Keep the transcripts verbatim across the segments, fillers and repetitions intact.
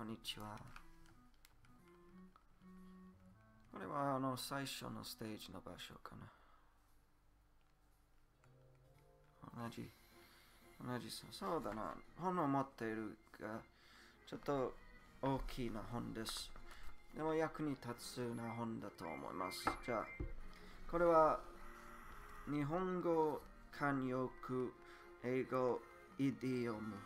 こんにちは。これはあの最初のステージの場所かな。同じ、同じさ。そうだな。本を持っているが、ちょっと大きな本です。でも役に立つな本だと思います。じゃあ、これは日本語慣用句、英語イディオム。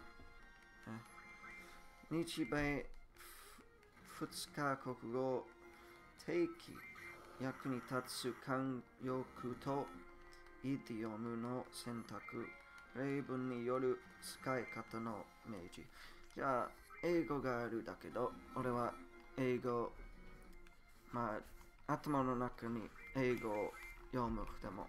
日米二日国語定期役に立つ慣用句とイディオムの選択、例文による使い方の明示。じゃあ、英語があるだけど、俺は英語、まあ、頭の中に英語を読むでも、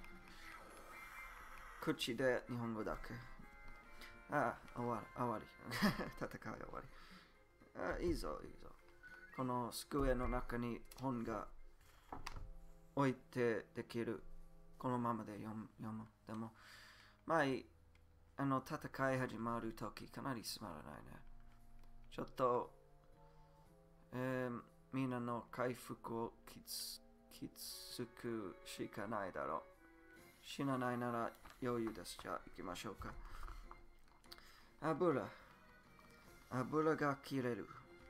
口で日本語だけ。ああ、終わり、終わり。戦い終わり。あ、いいぞ、いいぞ。この机の中に本が置いてできる。このままで読む。読むでも、まあいい。あの、戦い始まるとき、かなりつまらないね。ちょっと、えー、みんなの回復をきつ、きつくしかないだろう。死なないなら余裕です。じゃあ行きましょうか。油。油が切れる。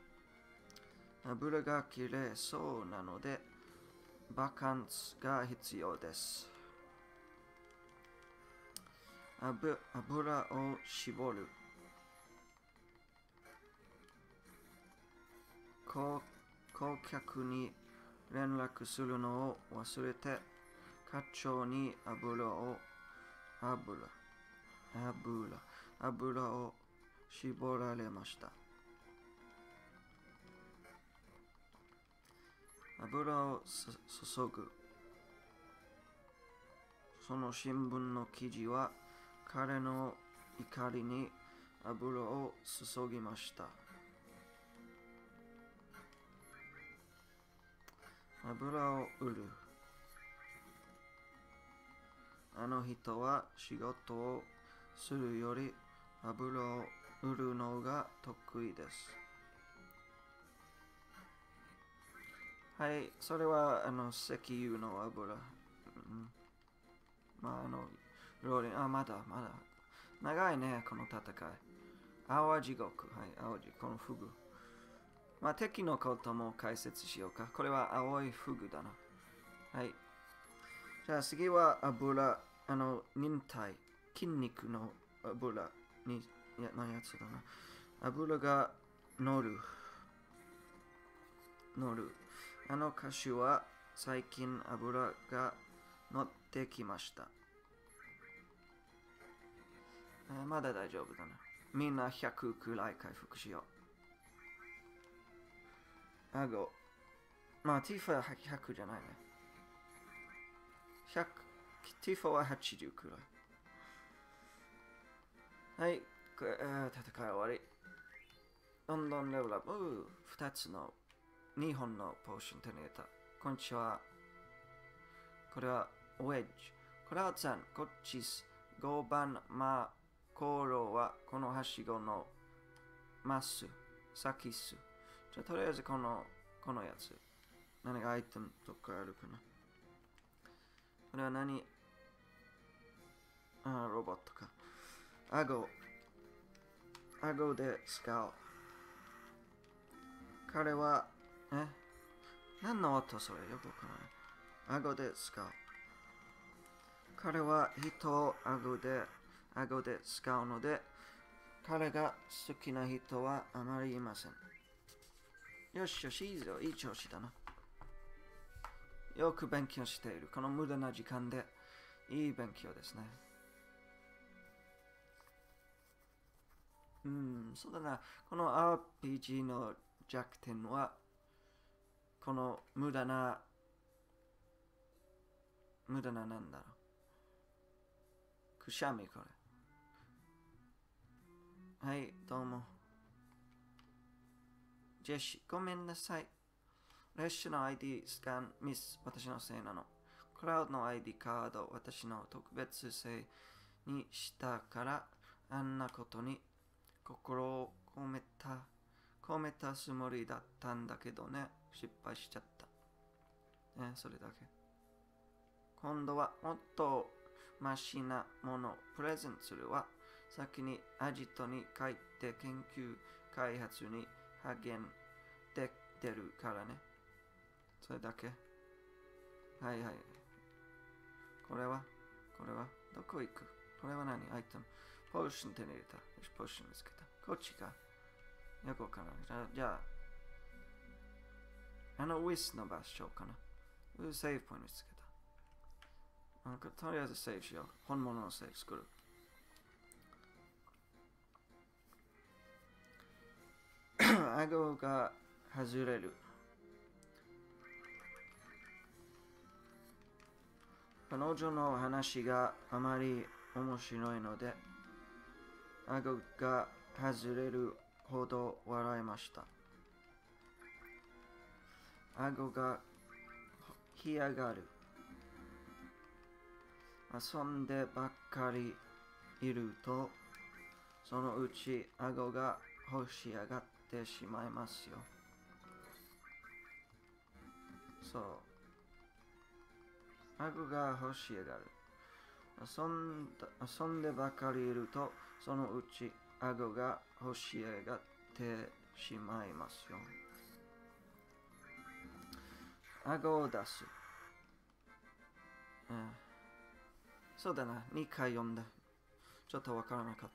油が切れそうなので、バカンスが必要です。油を絞る。顧客に連絡するのを忘れて、課長に油を、油、油、油を絞られました。油を注ぐ。その新聞の記事は彼の怒りに油を注ぎました。油を売る。あの人は仕事をするより油を売るのが得意です。はい、それはあの石油の油。うん、まあ、あの、ローリン、あ、まだ、まだ。長いね、この戦い。淡地獄。はい、淡地、このフグ。まあ、敵のことも解説しようか。これは青いフグだな。はい。じゃあ次は油、あの、忍耐、筋肉の油に、いや、何やつだな。油が乗る。乗る。あの歌手は最近油が乗ってきました。えー、まだ大丈夫だな。みんなひゃくくらい回復しよう。顎。まあ、ティファはひゃくじゃないね。ひゃく、ティファははちじゅうくらい。はい、えー、戦い終わり。どんどんレベルアップ。ふたつのにほんのポーション手に入れた。こんにちは。これはウェッジ。これはさん、こっちす。ごばん、まあ、航路はこのはしごのマス、先す。じゃあとりあえずこの、このやつ。何がアイテムとかあるかな。これは何あ、ロボットか。顎。顎で使う。彼は、え何の音それよくわからない。顎で使う。彼は人を顎で、顎で使うので、彼が好きな人はあまりいません。よしよし、いいぞ、いい調子だな。よく勉強している。この無駄な時間でいい勉強ですね。うん、そうだな。この アールピージー の弱点は、この無駄な、無駄ななんだろう。くしゃみこれ。はい、どうも。ジェシー、ごめんなさい。列車の アイディー スキャンミス、私のせいなの。クラウドの アイディー カード、私の特別性にしたから、あんなことに心を込めた込めたつもりだったんだけどね、失敗しちゃった。ね、それだけ。今度はもっとマシなものをプレゼントするわ。先にアジトに帰って研究開発に励んでてるからね。それだけ。はいはい。これはこれはどこ行く？これは何？アイテム。ポーション手に入れた。よし、ポーション見つけた。こっちか。よくわからない。じゃあ、じゃあ、あのウィスの場所かな。セーブポイント見つけた。なんかとりあえずセーブしよう。本物のセーブ作る。顎が外れる。彼女の話があまり面白いので、顎が外れるほど笑いました。顎が干上がる。遊んでばっかりいると、そのうち顎が干し上がってしまいますよ。そう。顎が干し上がる。遊んだ遊んでばかりいると、そのうち顎が干し上がってしまいますよ。顎を出す。うん、そうだな、にかい読んだ。ちょっとわからなかった。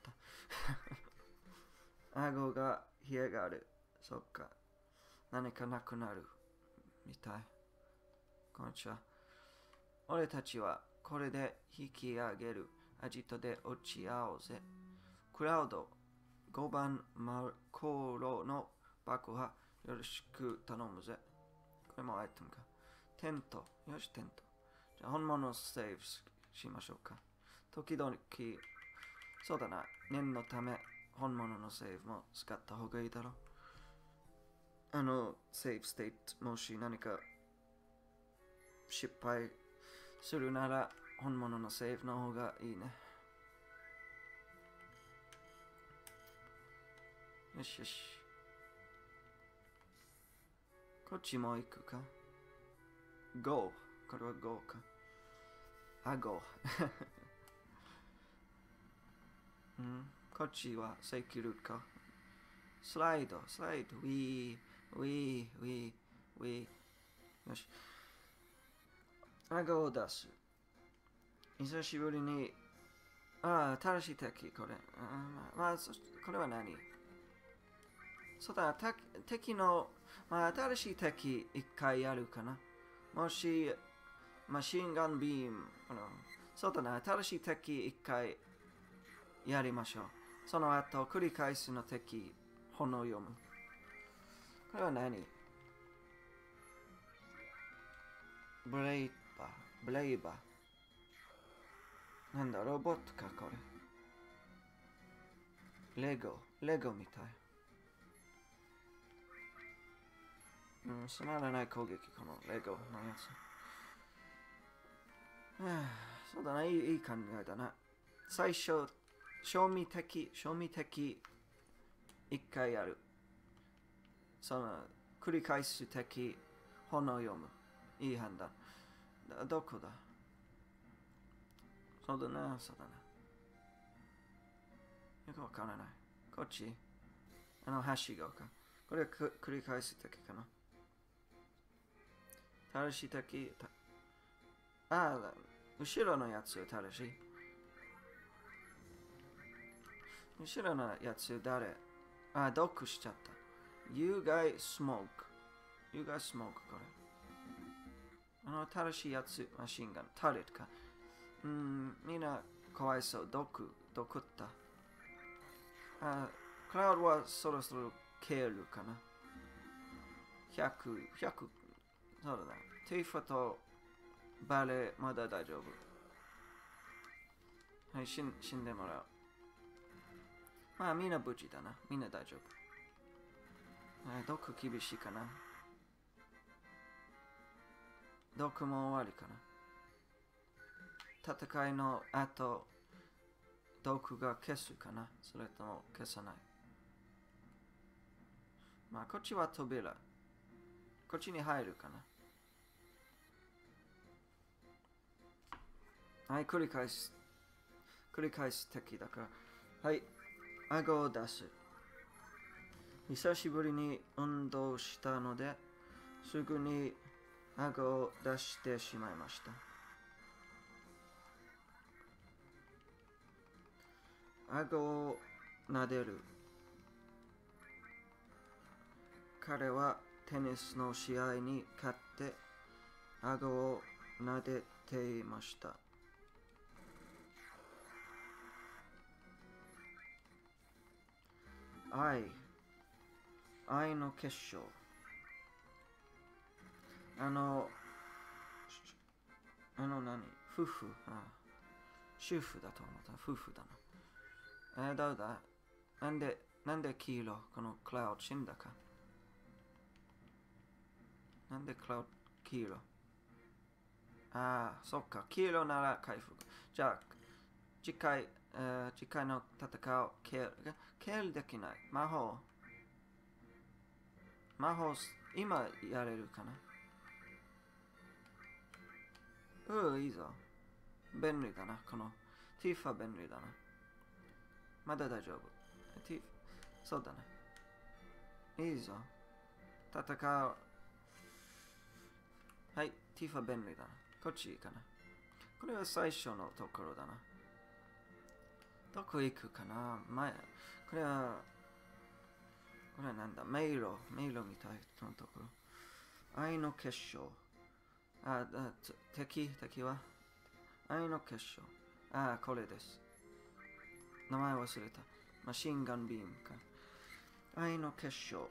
顎が干上がる。そっか。何かなくなる。みたい。こんにちは。俺たちはこれで引き上げる。アジトで落ち合おうぜ。クラウド、ごばんマルコロの爆破よろしく頼むぜ。これもアイテムか。テント。よし、テント。じゃあ本物セーブしましょうか。時々、そうだな。念のため本物のセーブも使った方がいいだろう。あの、セーブステート、もし何か失敗するなら本物のセーブの方がいいね。よしよし。こっちも行くか。ご。これはごか。あ、ご。うん、こっちはセキュリか。スライド、スライド、ウィー、ウィー、ウィー、ウィー。よし。あごを出す。久しぶりに、ああ、新しい敵、これ。あまあ、まあ、そこれは何？そうだ、敵の、まあ、新しい敵一回やるかな。もし、マシンガンビーム、そうだな、新しい敵一回やりましょう。その後、繰り返しの敵、本を読む。これは何？ブレイバー、ブレイバー。なんだ、ロボットか、これ。レゴ、レゴみたい。うん、つまらない攻撃、このレゴのやつ。はあ、そうだな、いい、いい考えだな。最初、賞味的、賞味的、一回やる。その、繰り返す敵、本を読む。いい判断。どこだ？そうだな、そうだな。よくわからない。こっち？あの、はしごか。これは繰り返す敵かな。正しい敵、ああ、後ろのやつ正しい。後ろのやつ誰？あ、ドックしちゃった。You guys smoke. You guys smoke これ。あの、正しいやつ、マシンガン、タレットか。うん、みんなかわいそう。ドック、ドクった。あ、クラウドはそろそろ消えるかな。ひゃく、ひゃく、そうだな。ティファとバレまだ大丈夫。はい、死ん死んでもらう。まあみんな無事だな。みんな大丈夫。はい、毒厳しいかな。毒も終わりかな。戦いの後、毒が消すかな。それとも消さない。 まあ、こっちは扉。こっちに入るかな。はい、繰り返す。繰り返す敵だから。はい、顎を出す。久しぶりに運動したので、すぐに顎を出してしまいました。顎を撫でる。彼はテニスの試合に勝って顎を撫でていました。愛。愛の結晶。あの、あの何夫婦。あ主婦だと思った。夫婦だな。えー、どうだなんで、なんで黄色このクラウド死んだかなんでクラウド黄色ああ、そっか。黄色なら回復。じゃあ、次回、えー、次回の戦う、ケール。ケールできない。魔法。魔法、今やれるかなうん、いいぞ。便利だな。この、ティフは便利だな。まだ大丈夫。ティフ、そうだね。いいぞ。戦う。はい、ティフは便利だな。こっちいいかな。これは最初のところだな。どこ行くかな前、これは、これはなんだ迷路、迷路みたいなところ。愛の結晶。あ、あ敵、敵は愛の結晶。あ、これです。名前忘れた。マシンガンビームか。愛の結晶。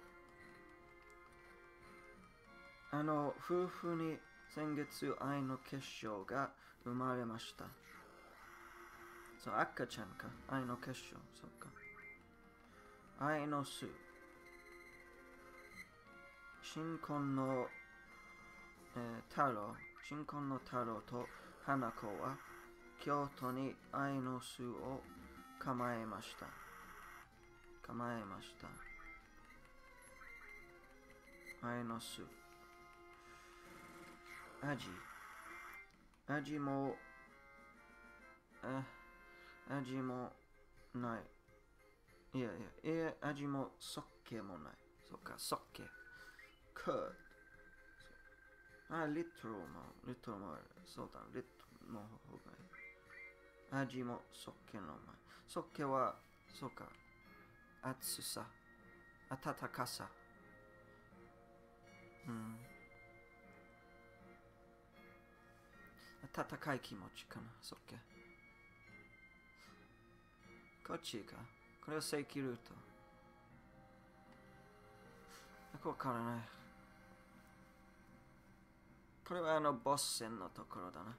あの、夫婦に先月愛の結晶が生まれました。そう、赤ちゃんか。愛の結晶。そっか。愛の巣。新婚の、えー、太郎。新婚の太郎と花子は京都に愛の巣を構えました。構えました。愛の巣。味。味も、え、味もない。いやいや、いや、味もそっけもない。そっか、そっけ。curd。あ、リットルも、リットルもある。そうだ、リットルの方がいい。味もそっけの前。そっけは、そうか、熱さ、温かさ。うん。温かい気持ちかな、そっけ。こっちか。これは正規ルート。よくわからない。これはあのボス戦のところだな。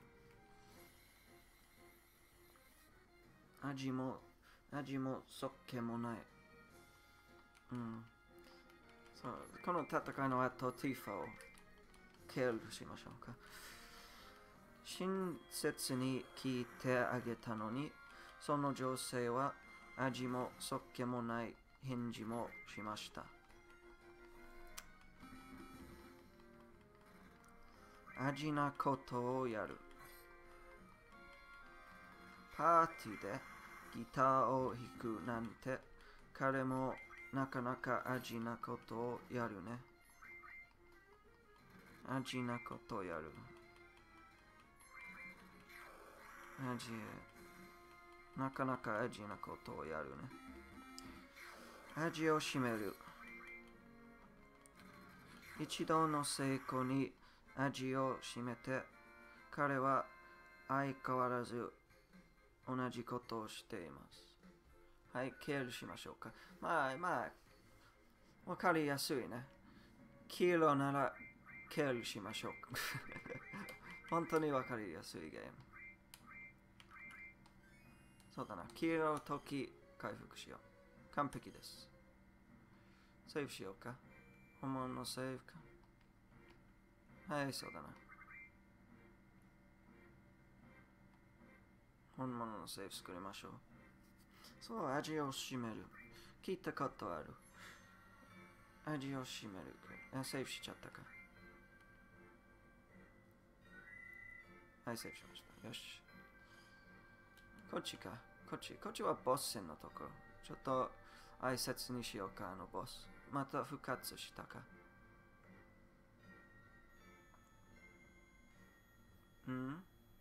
味も、味もそっけもない。うん。そう、この戦いの後、ティファをケールしましょうか。親切に聞いてあげたのに、その女性は味もそっけもない返事もしました。味なことをやる。パーティーでギターを弾くなんて彼もなかなか味なことをやるね。味なことをやる。味、なかなか味なことをやるね。味を占める。一度の成功に味を占めて、彼は相変わらず同じことをしています。はい、ケールしましょうか。まあまあ、わかりやすいね。黄色ならケールしましょう。本当にわかりやすいゲーム。そうだな。黄色の時回復しよう。完璧です。セーブしようか。本物のセーブか。はい、そうだな。本物のセーブ作りましょう。そう、味を占める。聞いたことある。 味を占める。あ、セーフしちゃったか。はい、セーフしました。よし。こっちか。こっち。こっちはボス戦のところ。ちょっと挨拶にしようか、あのボス。また復活したか。うん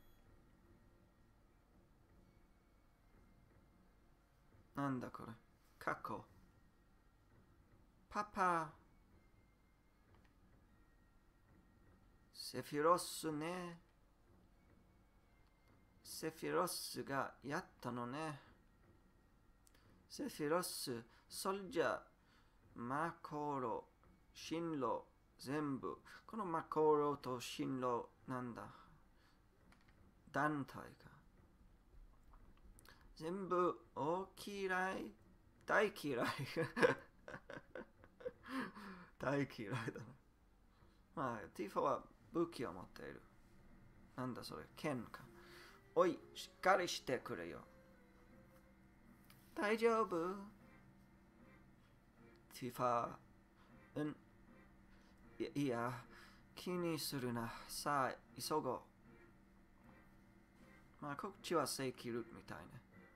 なんだこれ。過去。パパ。セフィロスね。セフィロスがやったのね。セフィロス、ソルジャー、マコロ、進路、全部。このマコロと進路なんだ。団体か。全部大嫌い。大嫌い。大嫌いだな。まあ、ティファは武器を持っている。なんだそれ、剣か。おい、しっかりしてくれよ。大丈夫？ティファ、うん。いいや、気にするな。さあ、急ごう。まあ、こっちは正規ルートみたいね。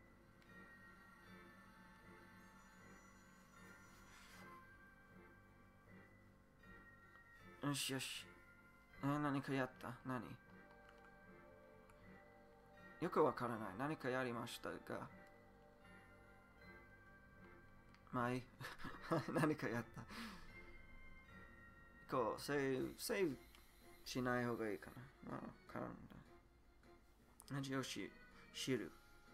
よしよし。えー、何かやった何よくわからない。何かやりましたが。まあいい。何かやった。こう、セーブ、セーブしない方がいいかな。まあ、わからんだ。味をし、知る。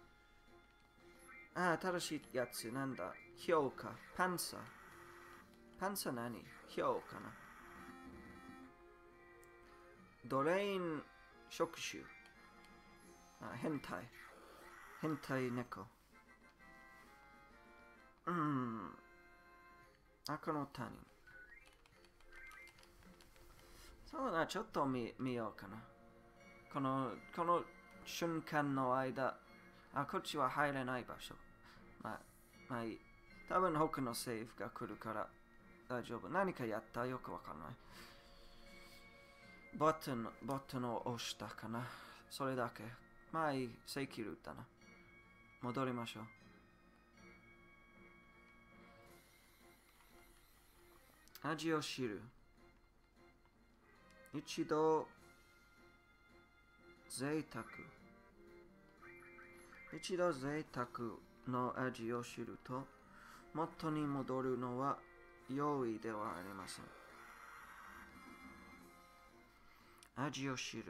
ああ、正しいやつ、なんだ。評価。パンサー。パンサー何評価な。ドレイン触手。あ、変態。変態猫。うん。赤の他人。そうだな、ちょっと見見ようかな。この、この瞬間の間、あ、こっちは入れない場所。まあ、まあいい。多分他のセーフが来るから大丈夫。何かやったよくわかんない。ボタン、ボタンを押したかな。それだけ。まあいい。正規ルートだな。戻りましょう。味を知る。一度、贅沢。一度贅沢の味を知ると、元に戻るのは容易ではありません。味を知る。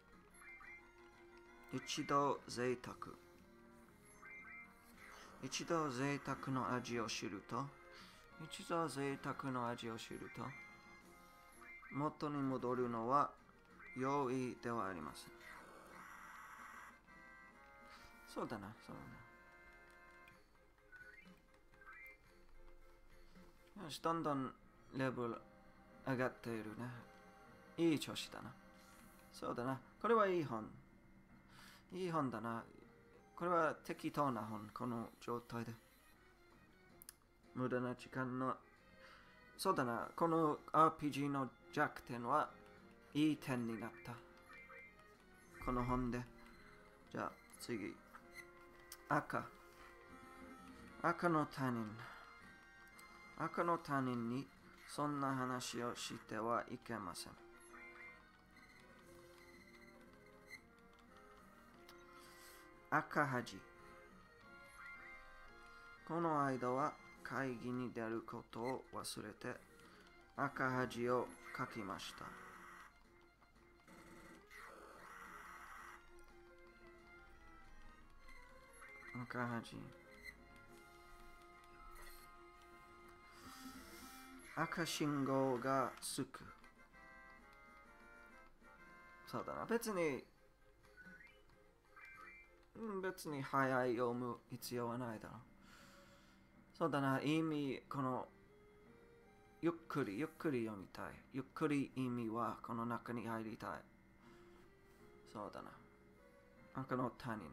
一度贅沢。一度贅沢の味を知ると、一度贅沢の味を知ると、元に戻るのは容易ではありません。そうだな、そうだな。よし、どんどんレベル上がっているね。いい調子だな。そうだな。これはいい本。いい本だな。これは適当な本。この状態で。無駄な時間の。そうだな。この アールピージー の弱点はいい点になった。この本で。じゃあ次。赤。赤の他人。赤の他人にそんな話をしてはいけません。赤恥。この間は会議に出ることを忘れて赤恥を書きました。赤恥。赤信号がつく。そうだな。別に、別に早い読む必要はないだろう。そうだな。意味、この、ゆっくり、ゆっくり読みたい。ゆっくり意味はこの中に入りたい。そうだな。赤の他人。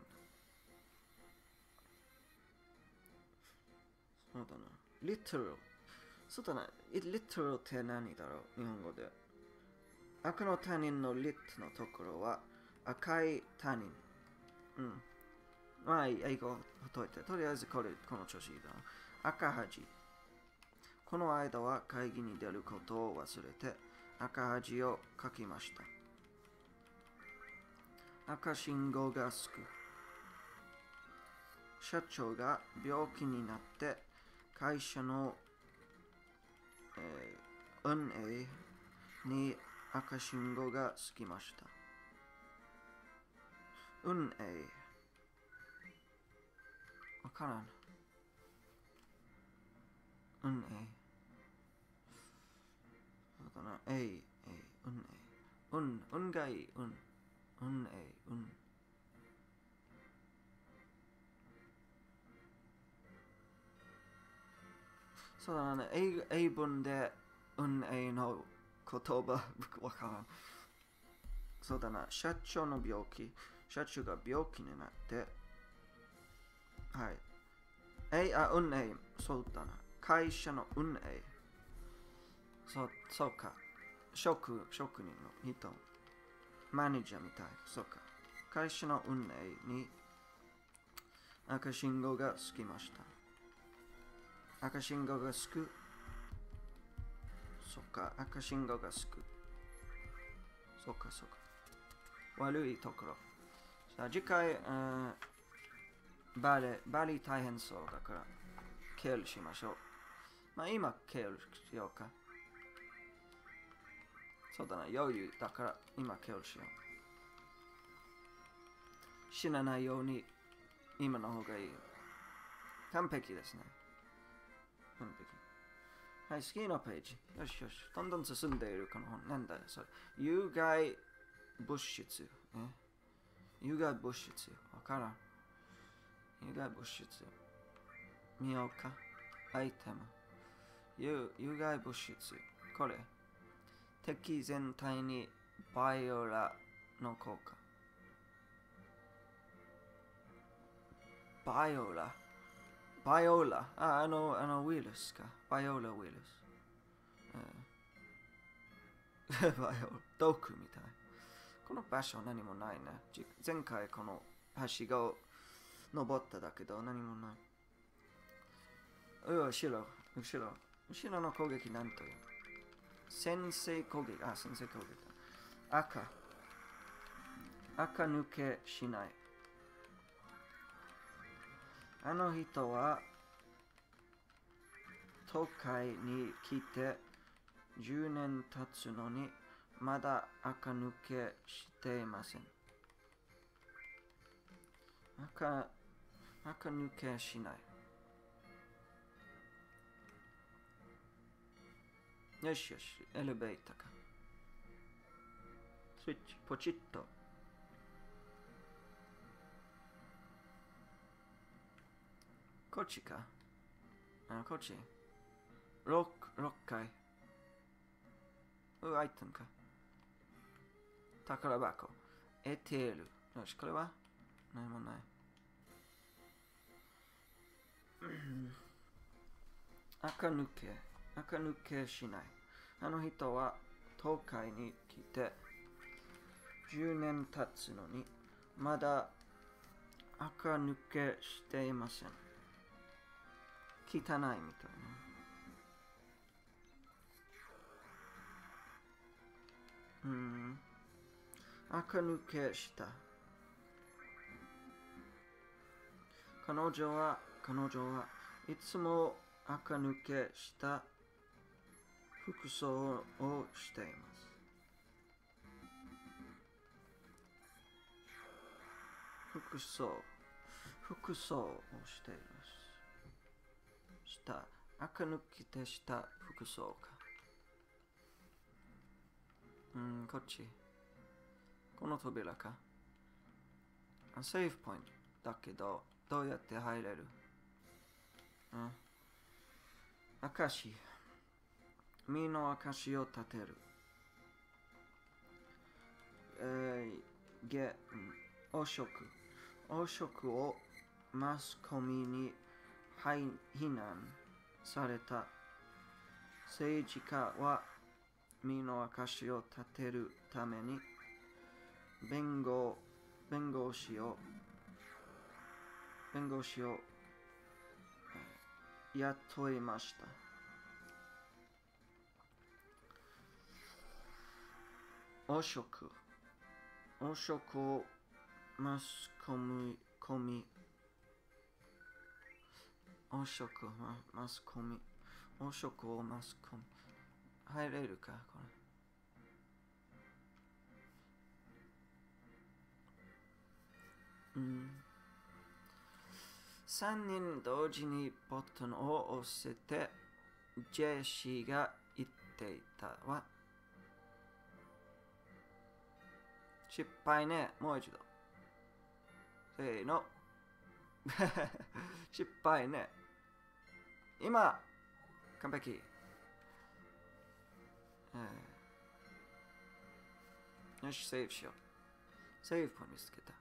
そうだな。literal。 そうだな。literal って何だろう日本語で。赤の他人の lit のところは赤い他人。うん。まあ、英語を解いて。とりあえずこれ、この調子いいだな。赤恥。この間は会議に出ることを忘れて赤恥を書きました。赤信号がつく。社長が病気になって会社の、えー、運営に赤信号がつきました。運営わからん。運営そうだな。えい、えい、運営運、運がいい、運、運営、運そうだね。英英文で運営の言葉わからん。そうだな。社長の病気。社長が病気になって。はい。え、あ、運営。そうだな。会社の運営。そう、そうか。職、職人の人。マネージャーみたい。そうか。会社の運営に赤信号がつきました。赤信号がつく。そっか。赤信号がつく。そっかそっか。悪いところ。さあ次回、うんバレ、バリ大変そうだから、ケールしましょう。まあ今、ケールしようか。そうだな、余裕だから、今、ケールしよう。死なないように、今の方がいい。完璧ですね。完璧。はい、好きなページ。よしよし。どんどん進んでいるこの本。なんだよ、それ。有害物質。え有害物質。わからん。有害物質。見ようか。アイテム。有有害物質。これ。敵全体にバイオラの効果。バイオラ。バイオラ。あ、あの、あのウイルスか。バイオラウイルス。バイオラ。毒みたい。この場所何もないね。前回この橋が登っただけど何もない。う後ろ、後ろ。後ろの攻撃なんという。先制攻撃。あ、先制攻撃。赤。赤抜けしない。あの人は東海に来てじゅうねん経つのにまだ赤抜けしていません。赤、赤抜けしない。よしよし、エレベーターか。スイッチ、ポチッと。こっちか。あ、こっち。ろく、ろっかい。う、アイテムか。宝箱。エテール。よし、これは何もない。赤抜け。赤抜けしない。あの人は東海に来てじゅうねん経つのにまだ赤抜けしていません。汚いみたいな。うん。赤抜けした。彼女は、彼女はいつも赤抜けした服装をしています。服装、服装をしています。した、赤抜けてした服装か。うん、こっち。この扉か。セーフポイントだけど、どうやって入れる？うん。証。身の証を立てる。えー、げ、汚職。汚職をマスコミに非難された政治家は身の証を立てるために弁護弁護士を弁護士を雇いました。汚職汚職をマスコミコミ汚職マスコミ汚職をマスコミ入れるかこれ。うん。三人同時にボタンを押せてジェシーが言っていたわ。失敗ね。もう一度。せーの。失敗ね。今、完璧。よし、セーブしよう。セーブポイント見つけた。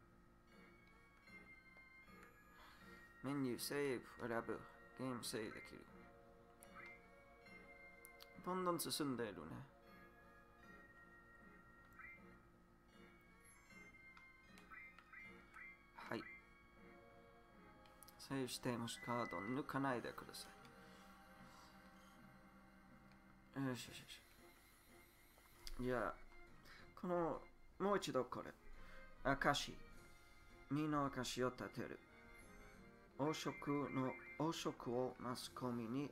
メニュー、セーブ、選ぶ。ゲームセーブできる。どんどん進んでいるね。はい。セーブしてもしカード抜かないでください。よしよしよし。じゃあ、この、もう一度これ。証。身の証を立てる。汚職の汚職をマスコミに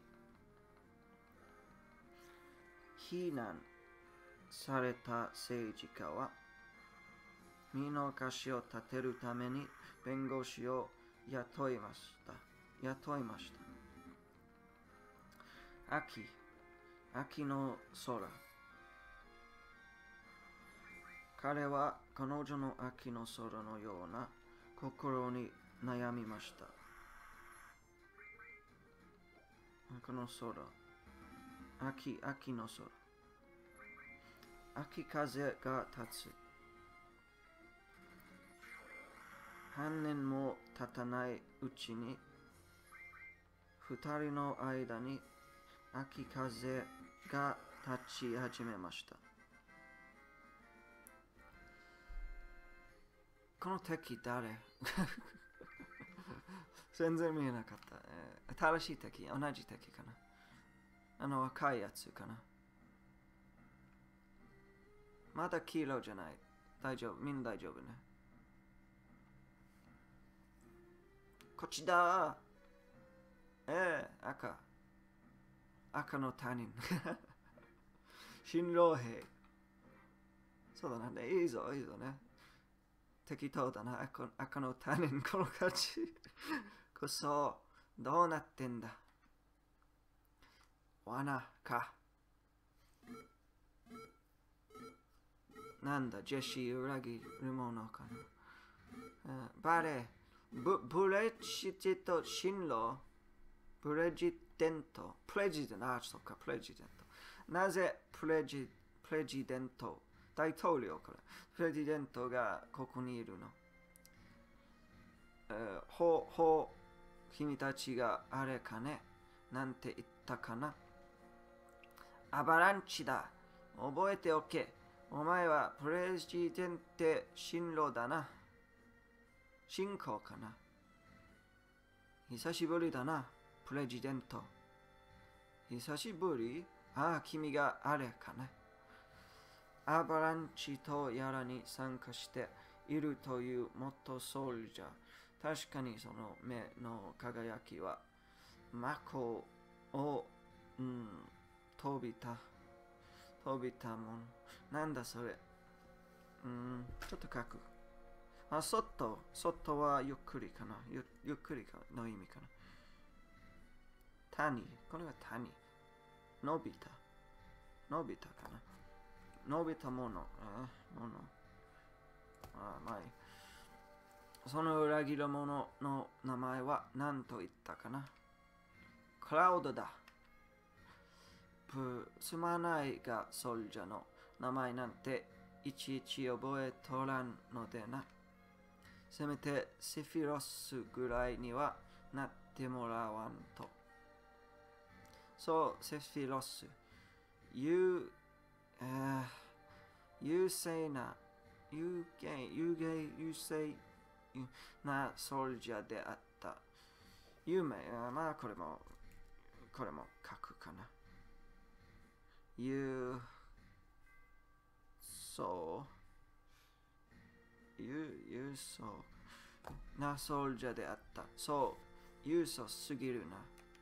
非難された政治家は身の証を立てるために弁護士を雇いました。雇いました。秋、秋の空。彼は彼女の秋の空のような心に悩みました。この空。秋、秋の空。秋風が立つ。半年も経たないうちに、二人の間に秋風が立ち始めました。この敵誰全然見えなかった。えー、新しい敵、同じ敵かな。あの赤いやつかな。まだ黄色じゃない。大丈夫、みんな大丈夫ね。こっちだー。えー、赤。赤の他人。新郎兵。そうだね。いいぞ、いいぞね。適当だな。赤, 赤の他人、この感じ。こそ、どうなってんだ。罠か。なんだ、ジェシー裏切るものかな。バレ、ブ、ブレジデト、新郎、プレジデント、プレジデント、あ、そっか、プレジデント。なぜプレジ、プレジデント、大統領から、プレジデントがここにいるの。ほう、ほう、君たちがあれかね、なんて言ったかな。アバランチだ。覚えておけ。お前はプレジデンテ新郎だな。進行かな。久しぶりだな、プレジデント。久しぶり？ああ、君があれかね。アバランチとやらに参加しているという元ソルジャー。確かにその目の輝きは、マコを、うん、飛びた、飛びたもの。なんだそれ。うん、ちょっと書く。あ、外、外はゆっくりかな。ゆ, ゆっくりかの意味かな。谷、これは谷。伸びた。伸びたかな。伸びたもの。あ、もの。あ、まあいい。その裏切る者の名前は何と言ったかな。クラウドだ。すまないがソルジャーの名前なんていちいち覚えとらんのでな。せめてセフィロスぐらいにはなってもらわんと。 そう、セフィロス。優、えー、優勢な、有形、有形、優勢なソルジャーであった。有名、まあこれも、これも書くかな。優、そう、優、優そうなソルジャーであった。そう、優秀すぎるな。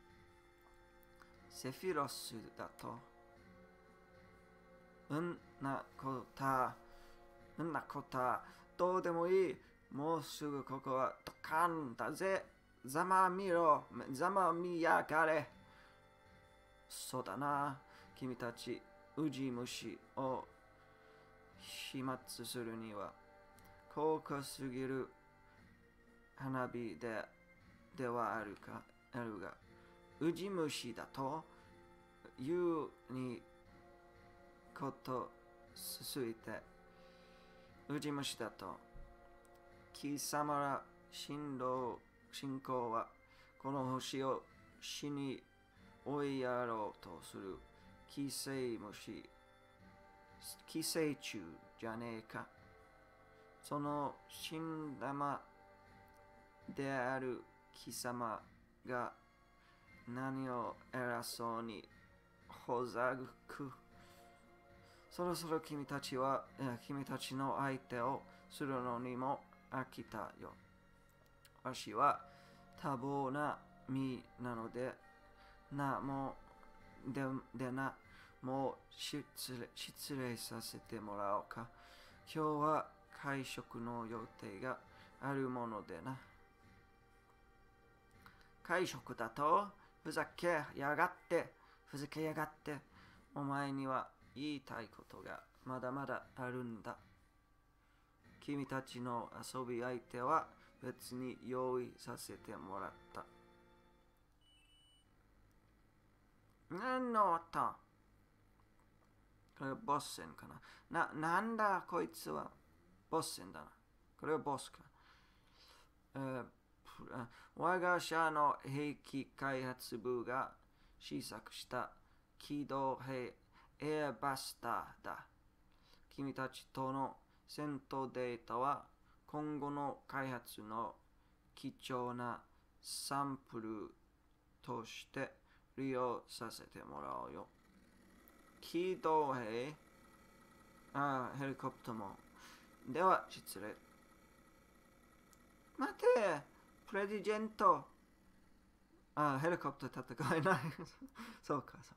セフィロスだと、うんなこた、うんなこた、どうでもいい。もうすぐここはドカンだぜ。ざまみろ、ざまみやがれ。そうだな。君たち、ウジ虫を飛沫するには、高価すぎる花火でではあるか、あるが、ウジ虫だと、いうにことすいて、ウジ虫だと、貴様ら進路信仰はこの星を死に追いやろうとする寄生虫、寄生虫じゃねえか。その死んだまである貴様が何を偉そうにほざく。そろそろ君たちは、君たちの相手をするのにも飽きたよ。わしは多忙な身なので、な、もう、で、でな、もう失礼、失礼させてもらおうか。今日は会食の予定があるものでな。会食だとふざけやがって、ふざけやがって。お前には言いたいことがまだまだあるんだ。君たちの遊び相手は別に用意させてもらった。何の音？これはボッセンかな。な、なんだこいつは。ボッセンだな。これはボスか。えー、我が社の兵器開発部が試作した機動兵エアバスターだ。君たちとの戦闘データは今後の開発の貴重なサンプルとして利用させてもらおうよ。機動兵、ああ、ヘリコプターも。では、失礼。待て、プレジェント。ああ、ヘリコプター戦えない。そうか、そう。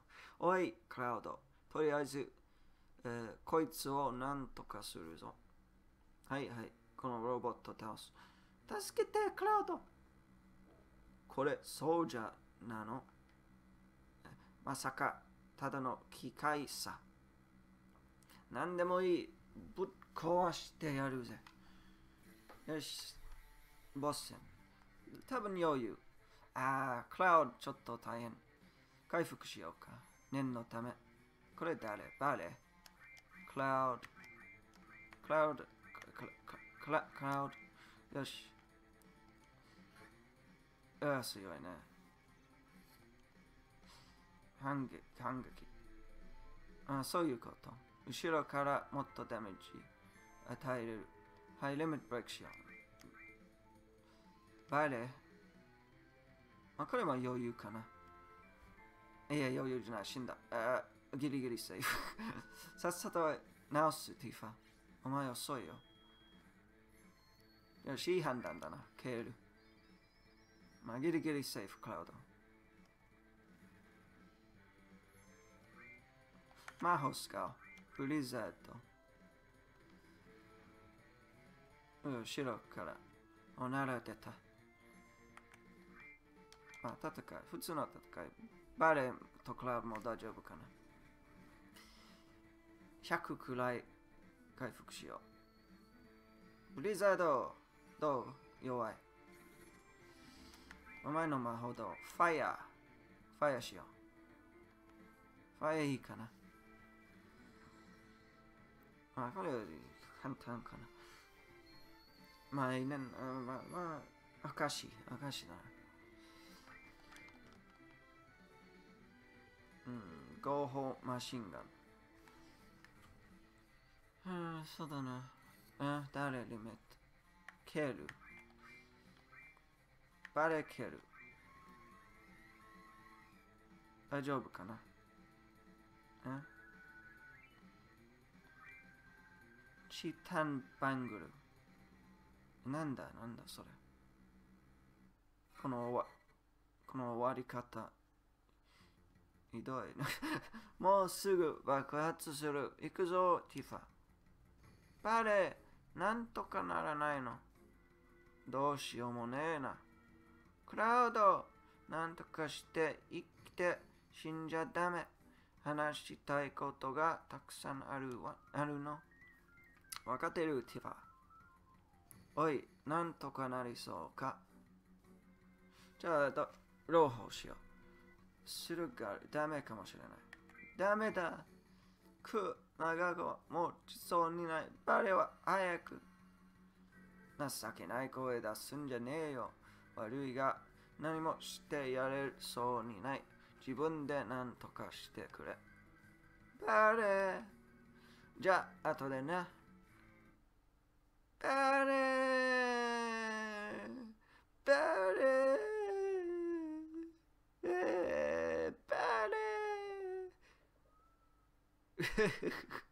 おい、クラウド。とりあえず、えー、こいつをなんとかするぞ。はいはい、このロボット倒す。助けて、クラウド。これ、ソルジャーなの？まさか、ただの機械さ。なんでもいい。ぶっ壊してやるぜ。よし。ボス戦。多分余裕。ああ、クラウドちょっと大変。回復しようか。念のため。これ誰？バレ？クラウド。クラウド。クラ、クラウド。よし。ああ、強いね。反撃、反撃。ああ、そういうこと。後ろからもっとダメージ与えれる。はい、リミットブレイクしよう。バレ。まあ、これも余裕かな。いや、余裕じゃない。死んだ。ああ、ギリギリセーフ。さっさと直す、ティファ。お前遅いよ。よし、いい判断だな。ケール。まあ、ギリギリセーフ、クラウド。魔法使う。ブリザード。うん、後ろから。おなら出た。まあ、戦い。普通の戦い。バレとクラウドも大丈夫かな。ひゃくくらい回復しよう。ブリザード、どう？弱い。お前の魔法どう？ファイヤー。ファイヤーしよう。ファイヤーいいかな。まあ、これより簡単かな。まあ、いいね。まあ、まあ、証、証だな。 合法マシンガン。うん、そうだな。あ、誰リメット。蹴る。バレ蹴る。大丈夫かな？あ、チタンバングル。なんだなんだそれ。この終わこの終わり方。ひどい。もうすぐ爆発する。行くぞ、ティファ。バレ、なんとかならないの。どうしようもねえな。クラウド、なんとかして生きて死んじゃダメ。話したいことがたくさんあるわあるの。わかってる、ティファ。おい、なんとかなりそうか。じゃあ、ど朗報しよう。するがダメかもしれない。ダメだ。く、長子、もうちそうにない。バレは早く。情けない声出すんじゃねえよ。悪いが、何もしてやれそうにない。自分で何とかしてくれ。バレ。じゃあ、後でな。バレーバレーえー、バレー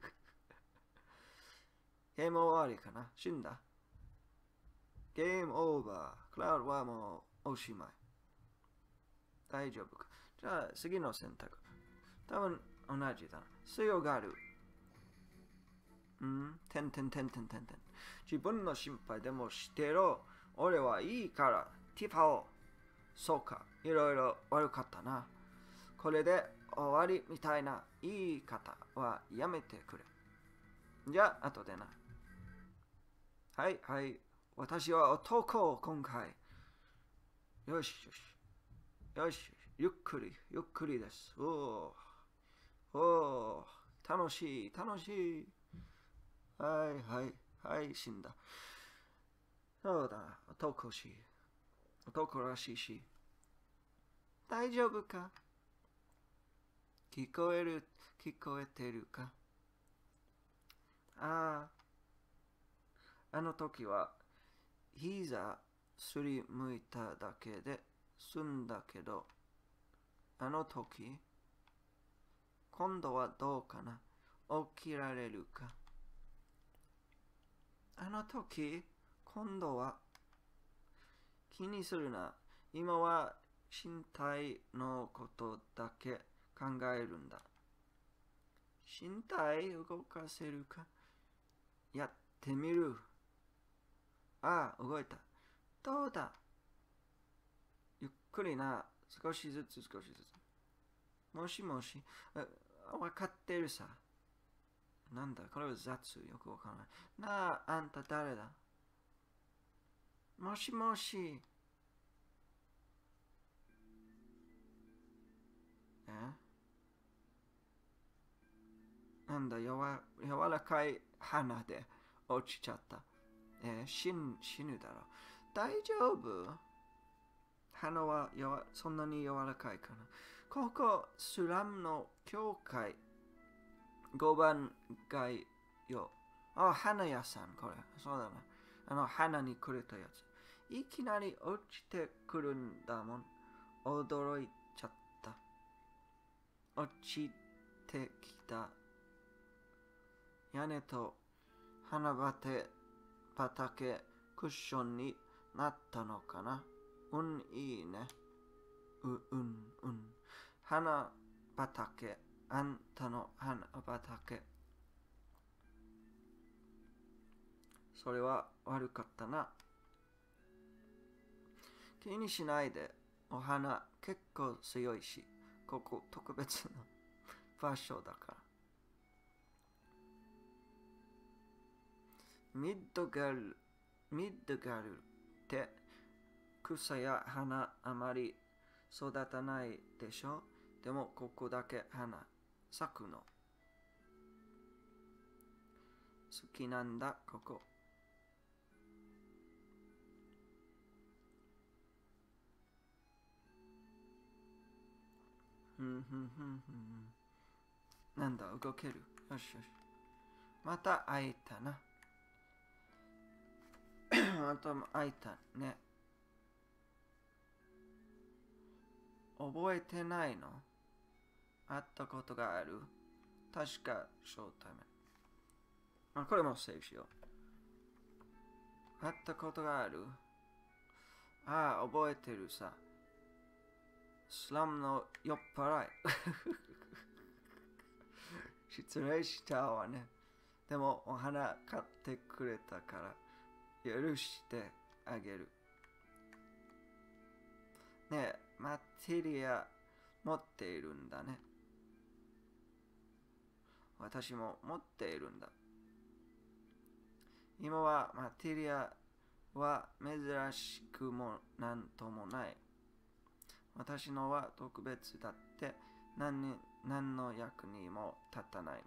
ゲーム終わりかな。死んだ。ゲームオーバー。クラウドはもうおしまい。大丈夫か。じゃあ次の選択。多分同じだ。強がる。うん、てんてんてんてんてんてん。自分の心配でもしてろ。俺はいいから。ティファを。そうか。いろいろ悪かったな。これで終わりみたいな言い方はやめてくれ。じゃあ、後でな。はいはい。私は男、今回。よしよし。よし。ゆっくり、ゆっくりです。おー。おー。楽しい、楽しい。はいはい。はい、死んだ。そうだ。男しい。男らしいし。大丈夫か？聞こえる、聞こえてるか？ああ。あの時は、膝すりむいただけで済んだけど、あの時、今度はどうかな？起きられるか？あの時、今度は、気にするな。今は身体のことだけ考えるんだ。身体動かせるか？やってみる。ああ、動いた。どうだ？ゆっくりな。少しずつ少しずつ。もしもし。わかってるさ。なんだこれは雑。よくわからない。なあ、あんた誰だ？もしもし。えなんだ、やわ柔らかい花で落ちちゃった。えー、死ぬ死ぬだろう。大丈夫？花はやわそんなに柔らかいかな。ここ、スラムの教会。ごばん街よ。あ、花屋さん、これ。そうだな。あの、花にくれたやつ。いきなり落ちてくるんだもん。驚いちゃった。落ちてきた。屋根と花畑、畑、クッションになったのかな。うん、いいね。う、うん、うん。花畑、あんたの花畑。それは悪かったな。気にしないで。お花結構強いし、ここ特別な場所だから。ミッドガル、ミッドガルって草や花あまり育たないでしょ？でもここだけ花咲くの。好きなんだ、ここ。ふんふんふんふん。 なんだ、動ける。よしよし。また会えたな。また会えたね。覚えてないの？会ったことがある？確か、ショータイム。まあ、これもセーブしよう。会ったことがある？ああ、覚えてるさ。スラムの酔っ払い。失礼したわね。でも、お花買ってくれたから、許してあげる。ねえ、マテリア持っているんだね。私も持っているんだ。今はマテリアは珍しくもなんともない。私のは特別だって何に何の役にも立たないの。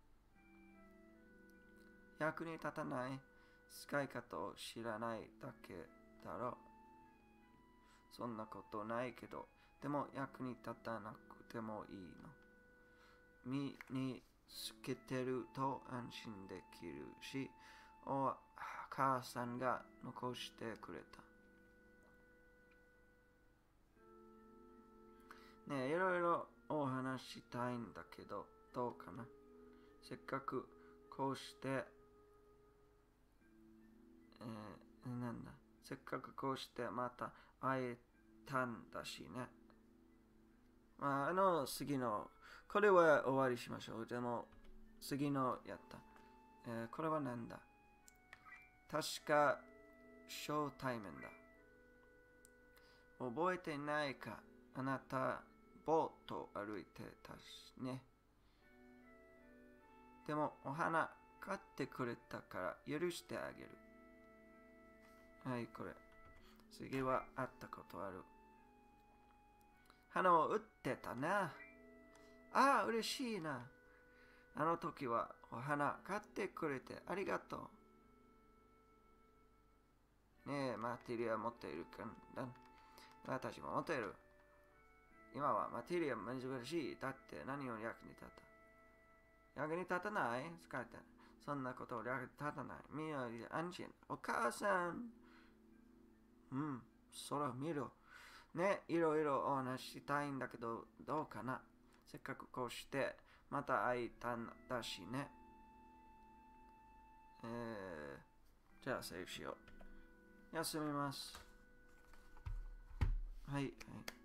役に立たない使い方を知らないだけだろう。そんなことないけど、でも役に立たなくてもいいの。身につけてると安心できるし、お母さんが残してくれた。ねえ、いろいろお話したいんだけど、どうかな。せっかくこうして、えー、なんだ。せっかくこうしてまた会えたんだしね。まあ、あの、次の、これは終わりしましょう。でも、次のやった。えー、これはなんだ。確か、ショータイムだ。覚えてないか。あなた、ボート歩いてたしね。でも、お花買ってくれたから許してあげる。はい、これ。次は会ったことある。花を売ってたな。ああ、嬉しいな。あの時はお花買ってくれてありがとう。ねえ、マテリア持っているかんだ。私も持っている。今はマテリア難しい。だって何を役に立った役に立たない使えた。そんなことを役に立たない。みんな安心。お母さん。うん、それを見ろ。ね、いろいろお話ししたいんだけど、どうかな。せっかくこうして、また会いたんだしね。えー、じゃあセーフしよう。休みます。はい、はい。